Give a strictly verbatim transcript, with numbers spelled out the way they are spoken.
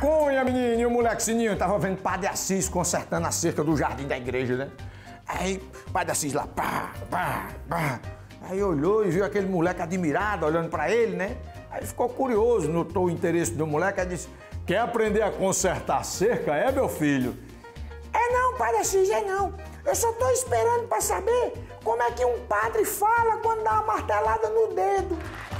maconha, menino, e o moleque sininho tava vendo Padre Assis consertando a cerca do jardim da igreja, né? Aí, Padre Assis lá, pá, pá, pá. Aí olhou e viu aquele moleque admirado, olhando pra ele, né? Aí ficou curioso, notou o interesse do moleque, aí disse, quer aprender a consertar a cerca, é, meu filho? É não, Padre Assis, é não. Eu só tô esperando pra saber como é que um padre fala quando dá uma martelada no dedo.